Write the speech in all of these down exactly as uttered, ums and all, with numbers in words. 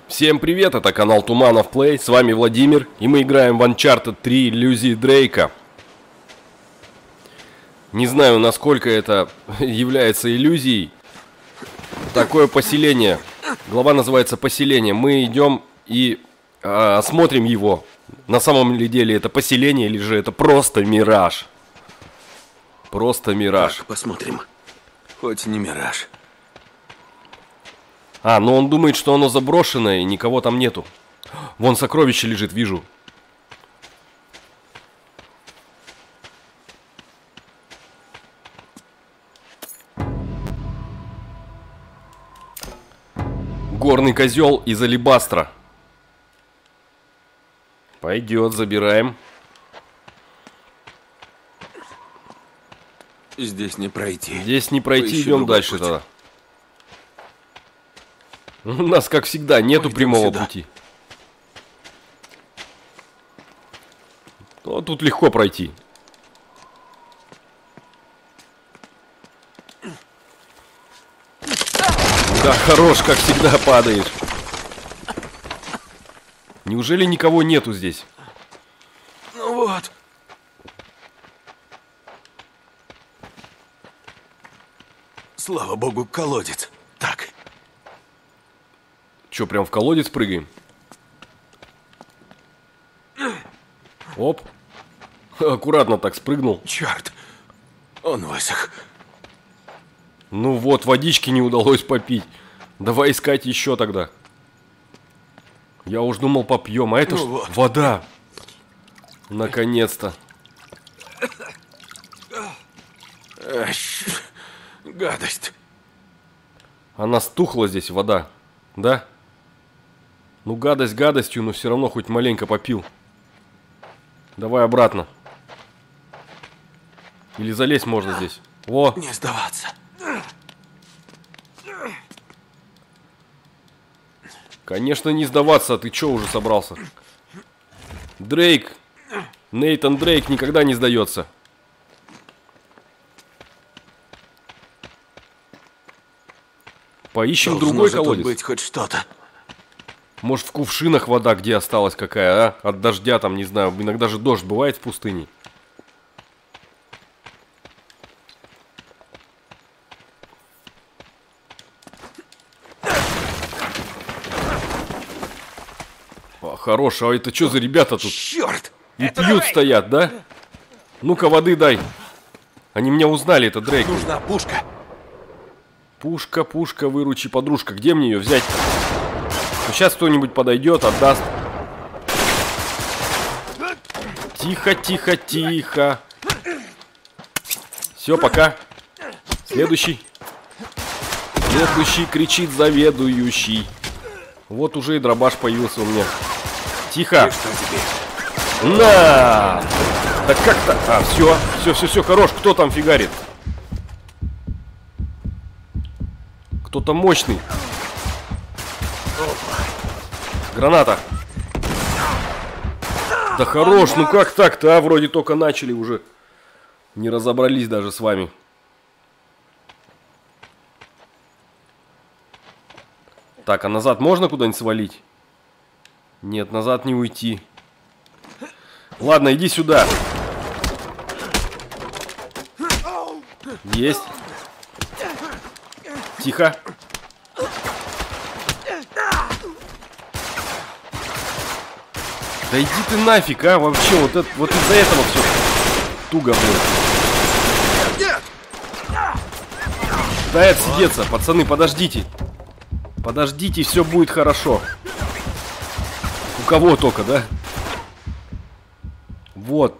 Всем привет, это канал Туманов Плей, с вами Владимир, и мы играем в Uncharted три Иллюзии Дрейка. Не знаю, насколько это является иллюзией. Такое поселение, глава называется «Поселение». Мы идем и э, осмотрим его. На самом ли деле это поселение, или же это просто мираж? Просто мираж. Так, посмотрим. Хоть не мираж. А, но он думает, что оно заброшенное, и никого там нету. Вон сокровище лежит, вижу. Горный козел из алебастра. Пойдет, забираем. Здесь не пройти. Здесь не пройти, Поищи идем другой дальше путь. тогда. У нас, как всегда, нету Пойдем прямого сюда. пути. Ну, тут легко пройти. Да, хорош, как всегда, падаешь. Неужели никого нету здесь? Ну вот. Слава богу, колодец. Так. Че, прям в колодец прыгаем? Оп. Аккуратно так спрыгнул. Черт. Он высох. Ну вот, водички не удалось попить. Давай искать еще тогда. Я уж думал, попьем, а это Ну ж вот. вода. Наконец-то. Ащ, гадость. Она стухла здесь, вода. Да? Ну, гадость гадостью, но все равно хоть маленько попил. Давай обратно. Или залезть можно здесь. Во! Не сдаваться. Конечно, не сдаваться, а ты че уже собрался? Дрейк. Нейтан Дрейк никогда не сдается. Поищем Должно другой же тут колодец. быть хоть что-то. Может, в кувшинах вода где осталась какая, а? От дождя там, не знаю. Иногда же дождь бывает в пустыне. А, хорош, а это что за ребята тут? Черт! И пьют стоят, да? Ну-ка, воды дай. Они меня узнали, это Дрейк. Нужна пушка. Пушка, пушка, выручи, подружка. Где мне ее взять? Сейчас кто-нибудь подойдет, отдаст. Тихо, тихо, тихо. Все, пока. Следующий. Следующий, кричит заведующий. Вот уже и дробаш появился у меня. Тихо. И что теперь? На! Да как-то... А, все, все, все, все, хорош. Кто там фигарит? Кто-то мощный. Граната. Да хорош, ну как так-то, а? Вроде только начали уже. Не разобрались даже с вами. Так, а назад можно куда-нибудь свалить? Нет, назад не уйти. Ладно, иди сюда. Есть. Тихо. Да иди ты нафиг, а, вообще, вот, это, вот из-за этого все туго, блин. Дай отсидеться, пацаны, подождите. Подождите, все будет хорошо. У кого только, да? Вот.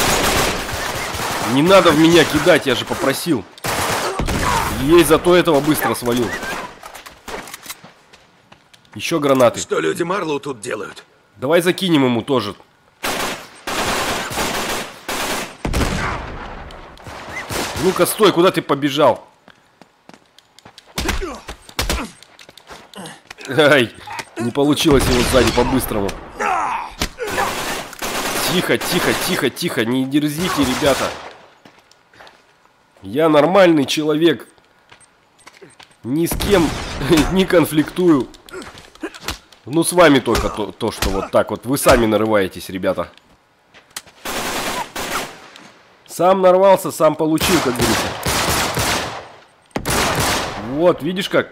Не надо в меня кидать, я же попросил. Ей зато этого быстро свалил. Еще гранаты. Что люди Марлоу тут делают? Давай закинем ему тоже. Ну-ка, стой, куда ты побежал? Ай, не получилось его сзади по-быстрому. Тихо, тихо, тихо, тихо, не дерзите, ребята. Я нормальный человек. Ни с кем не конфликтую. Ну, с вами только то, то, что вот так вот. Вы сами нарываетесь, ребята. Сам нарвался, сам получил, как говорится. Вот, видишь как?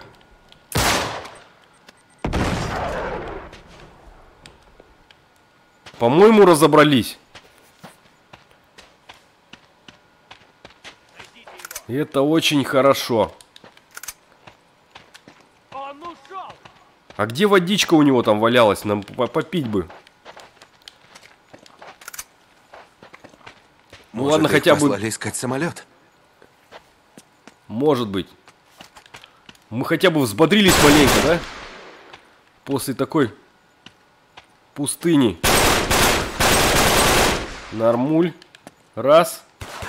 По-моему, разобрались. Это очень хорошо. А где водичка у него там валялась? Нам попить бы. Ну Может, ладно, их хотя бы... послали искать самолет? Может быть. Мы хотя бы взбодрились маленько, да? После такой пустыни. Нормуль. Раз.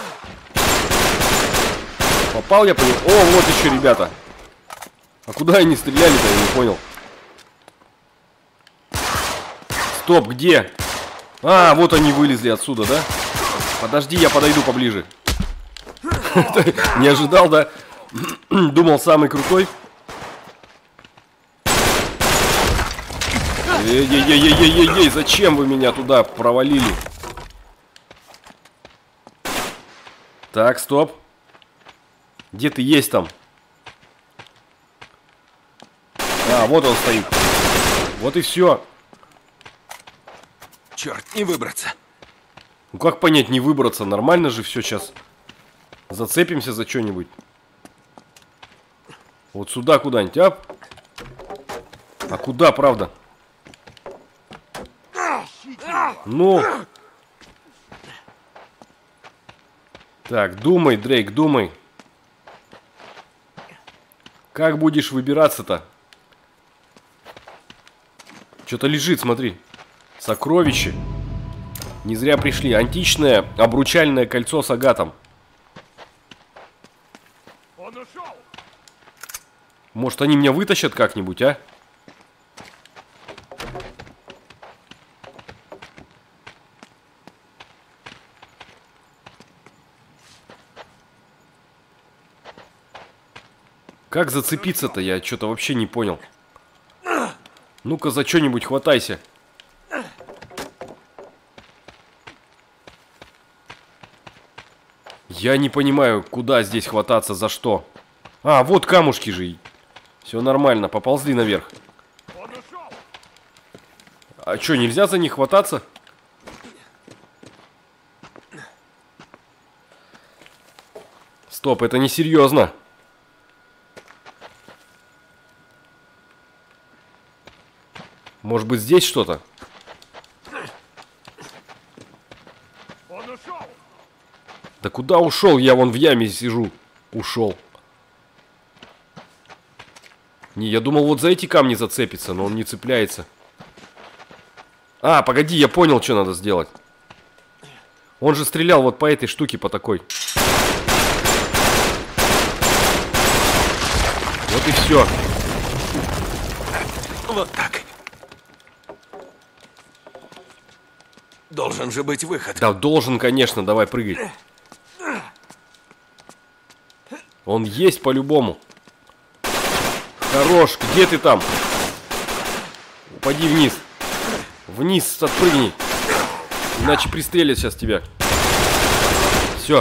Попал я по нему? О, вот еще, ребята. А куда они стреляли-то, я не понял. Стоп, где? А, вот они вылезли отсюда, да? Подожди, я подойду поближе. Не ожидал, да? Думал, самый крутой. Ей-ей-ей-ей-ей-ей, зачем вы меня туда провалили? Так, стоп. Где ты есть там? А, вот он стоит. Вот и все. Черт, не выбраться. Ну как понять, не выбраться? Нормально же все сейчас. Зацепимся за что-нибудь. Вот сюда куда-нибудь, а? А куда, правда? Ну. Так, думай, Дрейк, думай. Как будешь выбираться-то? Что-то лежит, смотри. Сокровище. Не зря пришли. Античное обручальное кольцо с агатом. Он ушел. Может, они меня вытащат как-нибудь, а? Как зацепиться-то? Я что-то вообще не понял. Ну-ка, за что-нибудь хватайся. Я не понимаю, куда здесь хвататься, за что. А, вот камушки же. Все нормально, поползли наверх. Он ушел. А что, нельзя за них хвататься? Стоп, это несерьезно. Может быть, здесь что-то? Он ушел. Да куда ушел? Я вон в яме сижу. Ушел. Не, я думал, вот за эти камни зацепится, но он не цепляется. А, погоди, я понял, что надо сделать. Он же стрелял вот по этой штуке, по такой. Вот и все. Вот так. Должен же быть выход. Да, должен, конечно, давай прыгай. Он есть по-любому. Хорош, где ты там? Упади вниз. Вниз отпрыгни. Иначе пристрелят сейчас тебя. Все.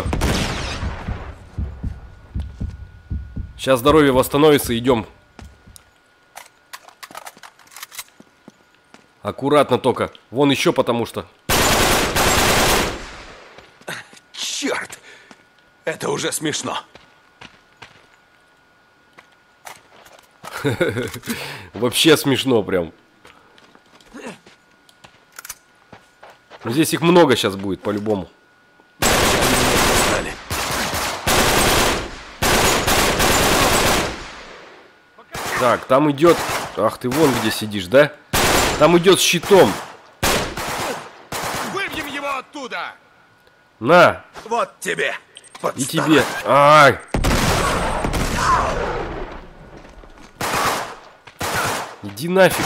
Сейчас здоровье восстановится, идем. Аккуратно только. Вон еще потому что. Черт! Это уже смешно. Вообще смешно прям. Здесь их много сейчас будет, по-любому. Так, там идет... Ах, ты вон где сидишь, да? Там идет с щитом. Выбьем его оттуда. На! Вот тебе. И тебе. Ай! Иди нафиг.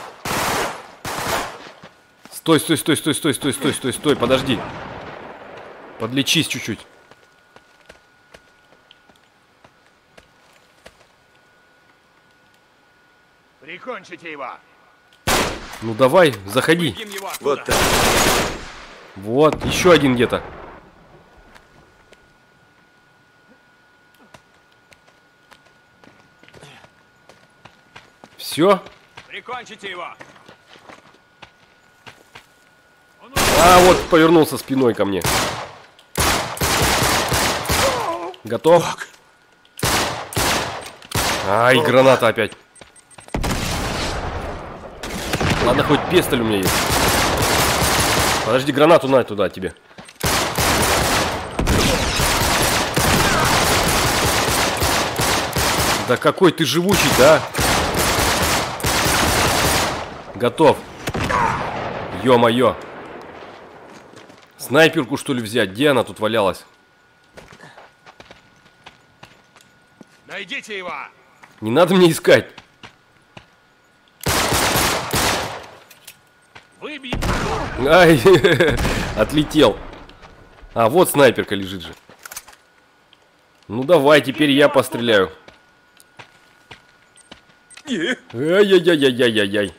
Стой, стой, стой, стой, стой, стой, стой, стой, стой, подожди. Подлечись чуть-чуть. Прикончите его. Ну давай, заходи. Бьем его оттуда. Вот так. Вот, еще один где-то. Все? Прикончите его. А, вот повернулся спиной ко мне. Готов? Ай, граната опять. Ладно, хоть пистоль у меня есть. Подожди, гранату на туда тебе. Да какой ты живучий, да? Готов. Ё-моё. Снайперку, что ли, взять? Где она тут валялась? Найдите его. Не надо мне искать. Выбьем. Ай, отлетел. А, вот снайперка лежит же. Ну давай, теперь я постреляю. Ай-яй-яй-яй-яй-яй.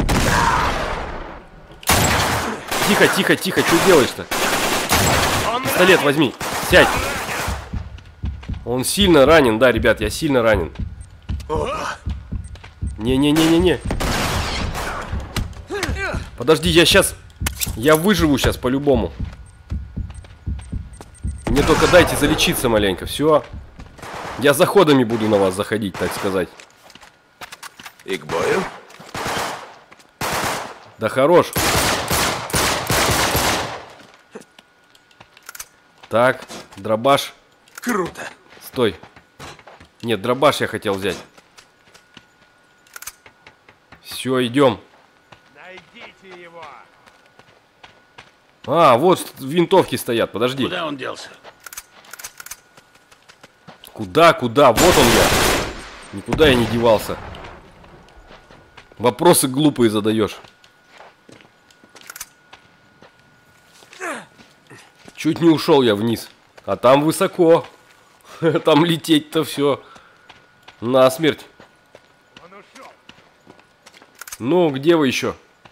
Тихо, тихо, тихо, что делаешь-то? Пистолет возьми, сядь. Он сильно ранен, да, ребят, я сильно ранен. Не-не-не-не-не. Подожди, я сейчас... Я выживу сейчас по-любому. Мне только дайте залечиться маленько, все. Я заходами буду на вас заходить, так сказать. И к бою? Да хорош. Так, дробаш. Круто. Стой. Нет, дробаш я хотел взять. Все, идем. Найдите его. А, вот винтовки стоят, подожди. Куда он делся? Куда, куда? Вот он я. Никуда я не девался. Вопросы глупые задаешь. Чуть не ушел я вниз. А там высоко. Там лететь-то все. Насмерть. Он ушел. Ну, где вы еще?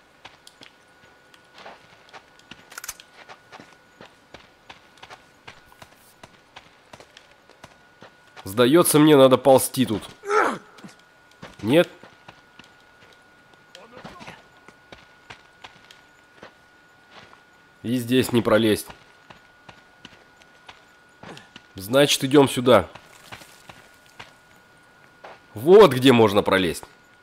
Сдается мне, надо ползти тут. Нет? И здесь не пролезть. Значит, идем сюда. Вот где можно пролезть.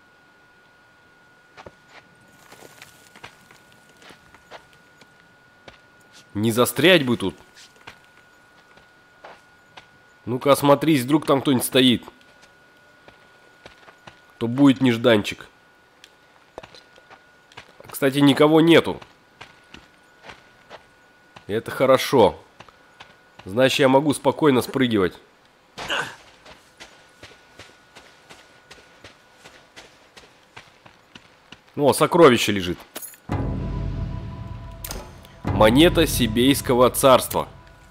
Не застрять бы тут. Ну-ка, осмотрись, вдруг там кто-нибудь стоит. То будет нежданчик. Кстати, никого нету. Это хорошо. Значит, я могу спокойно спрыгивать. О, сокровище лежит. Монета Сибейского царства.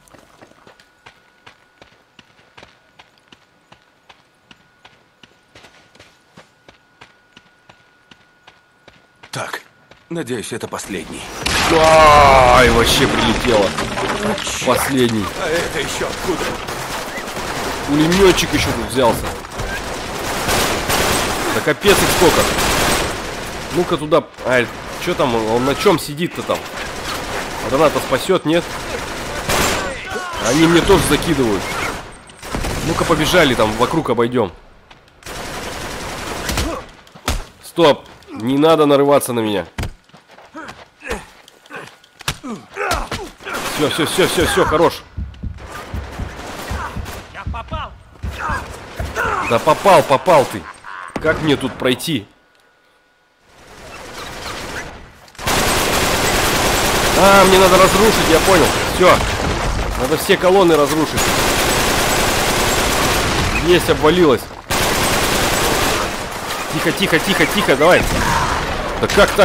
Так, надеюсь, это последний. Ай, вообще прилетело. Последний. А это еще откуда? Пулеметчик еще тут взялся. Да капец их сколько. Ну-ка туда. А, что там? Он на чем сидит-то там? Граната спасет, нет? Они мне тоже закидывают. Ну-ка побежали там, вокруг обойдем. Стоп. Не надо нарываться на меня. Все, все, все, все, все, хорош. Я попал. Да попал, попал ты. Как мне тут пройти? А, мне надо разрушить, я понял. Все. Надо все колонны разрушить. Есть, обвалилось. Тихо, тихо, тихо, тихо, давай. Да как так?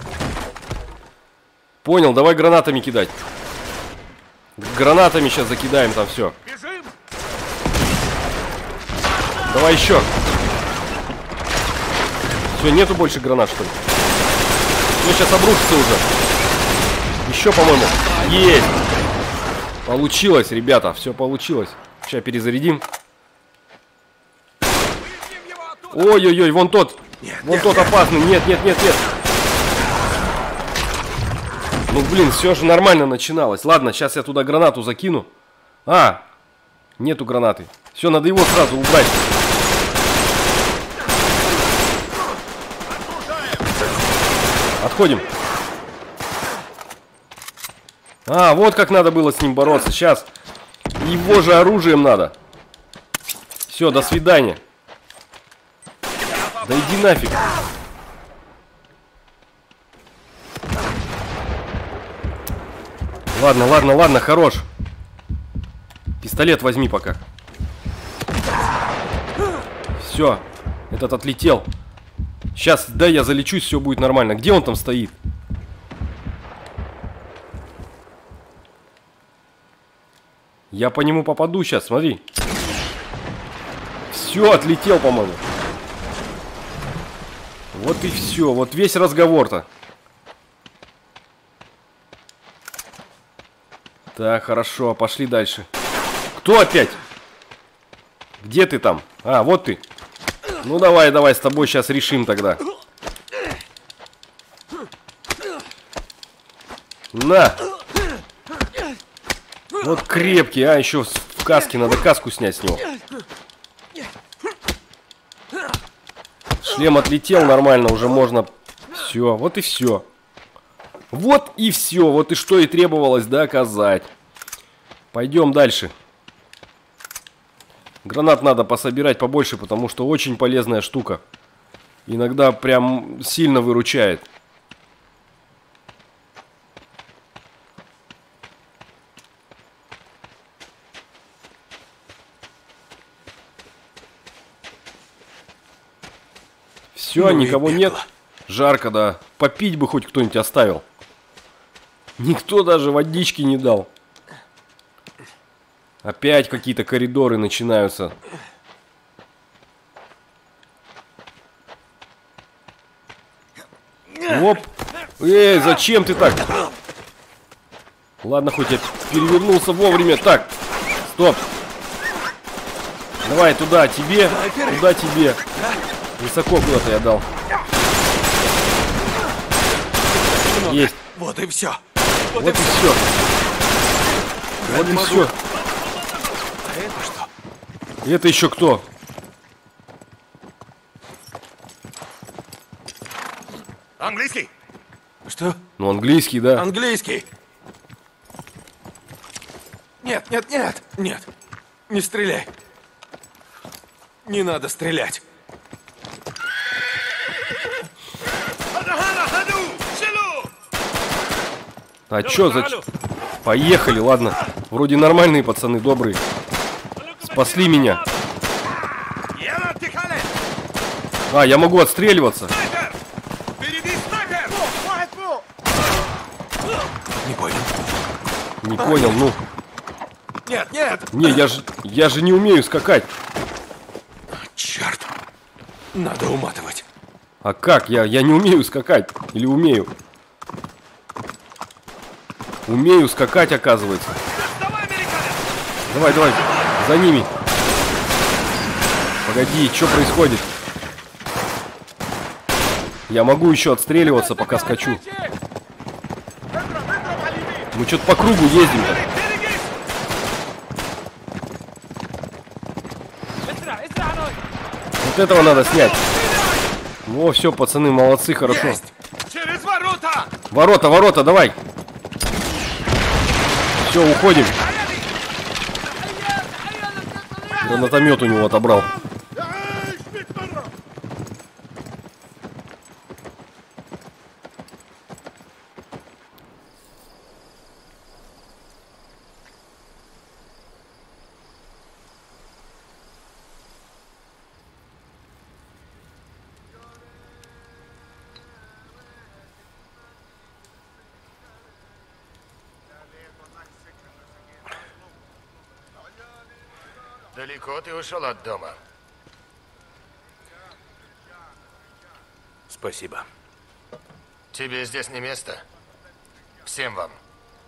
Понял, давай гранатами кидать. Гранатами сейчас закидаем там все. Бежим. Давай еще. Все, нету больше гранат, что ли? Ну, сейчас обрушится уже. Еще, по-моему. Есть! Получилось, ребята, все получилось. Сейчас перезарядим. Ой-ой-ой, вон тот. Нет, Вон нет, тот нет. опасный. Нет, нет, нет, нет. Ну, блин, все же нормально начиналось. Ладно, сейчас я туда гранату закину. А, нету гранаты. Все, надо его сразу убрать. Отходим. А, вот как надо было с ним бороться. Сейчас. Его же оружием надо. Все, до свидания. Да иди нафиг. Ладно, ладно, ладно, хорош. Пистолет возьми пока. Все, этот отлетел. Сейчас, да, я залечусь, все будет нормально. Где он там стоит? Я по нему попаду сейчас, смотри. Все, отлетел, по-моему. Вот и все, вот весь разговор-то. Так, хорошо, пошли дальше. Кто опять? Где ты там? А, вот ты. Ну давай, давай, с тобой сейчас решим тогда. На. Вот крепкий, а еще в каске, надо каску снять с него. Шлем отлетел нормально, уже можно. Все, вот и все. Вот и все, вот и что и требовалось доказать. Пойдем дальше. Гранат надо пособирать побольше, потому что очень полезная штука. Иногда прям сильно выручает. Все, Ну и никого пекло. нет. Жарко, да. Попить бы хоть кто-нибудь оставил. Никто даже водички не дал. Опять какие-то коридоры начинаются. Оп. Эй, зачем ты так? Ладно, хоть я перевернулся вовремя. Так, стоп. Давай туда, тебе, туда тебе. Высоко куда-то я дал. Есть. Вот и все. Вот и все. Вот и все. А это что? Это еще кто? Английский? Что? Ну, английский, да. Английский. Нет, нет, нет, нет. Не стреляй. Не надо стрелять. А чё за... Поехали, ладно. Вроде нормальные пацаны, добрые. Спасли меня. А, я могу отстреливаться. Не понял. Не понял, ну. Нет, нет. Не, я же, я же не умею скакать. Черт. Надо уматывать. А как? Я, я не умею скакать. Или умею? Умею скакать, оказывается. Давай, давай. За ними. Погоди, что происходит? Я могу еще отстреливаться, пока скачу. Мы что-то по кругу ездим-то. Вот этого надо снять. О, все, пацаны, молодцы, хорошо. Есть. Через ворота! Ворота, ворота, давай. Все, уходим. Гранатомет у него отобрал. Далеко ты ушел от дома? Спасибо. Тебе здесь не место. Всем вам.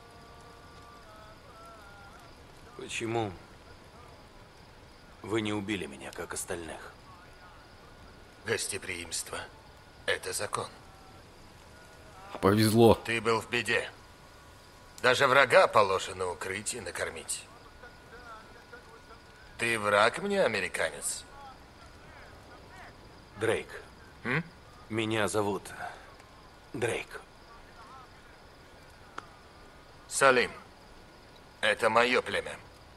Почему вы не убили меня, как остальных? Гостеприимство – это закон. Повезло. Ты был в беде. Даже врага положено укрыть и накормить. Ты враг мне, американец? Дрейк. М? Меня зовут Дрейк. Салим. Это мое племя.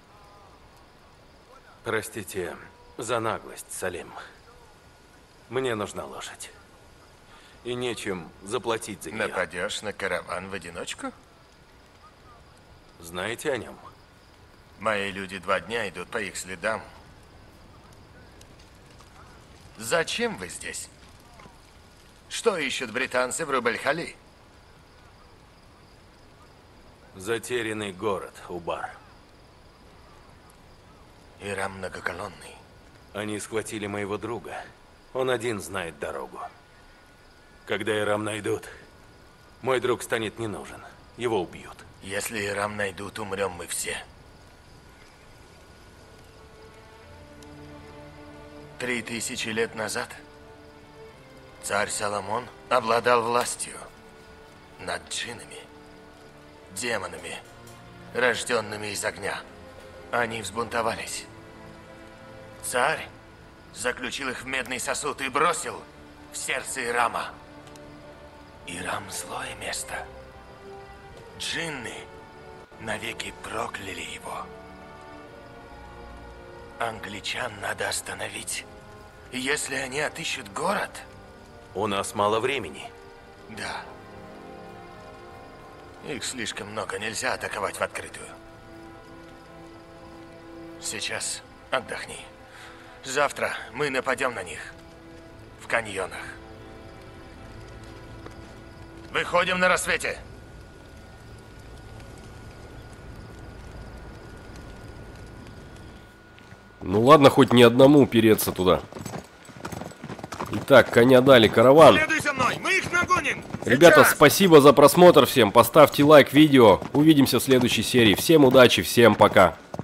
Простите за наглость, Салим. Мне нужна лошадь. И нечем заплатить за нее. Нападешь на караван в одиночку? Знаете о нем? Мои люди два дня идут по их следам. Зачем вы здесь? Что ищут британцы в Рубель-Хали? Затерянный город, Убар. Ирам многоколонный. Они схватили моего друга. Он один знает дорогу. Когда Ирам найдут, мой друг станет не нужен. Его убьют. Если Ирам найдут, умрем мы все. Три тысячи лет назад царь Соломон обладал властью над джиннами, демонами, рожденными из огня. Они взбунтовались. Царь заключил их в медный сосуд и бросил в сердце Ирама. Ирам – злое место. Джинны навеки прокляли его. Англичан надо остановить. Если они отыщут город... У нас мало времени. Да. Их слишком много, нельзя атаковать в открытую. Сейчас отдохни. Завтра мы нападем на них. В каньонах. Выходим на рассвете. Ну ладно, хоть не одному переться туда. Итак, коня дали, караван. Следуй за мной, мы их нагоним! Ребята, Сейчас! спасибо за просмотр всем. Поставьте лайк видео. Увидимся в следующей серии. Всем удачи, всем пока.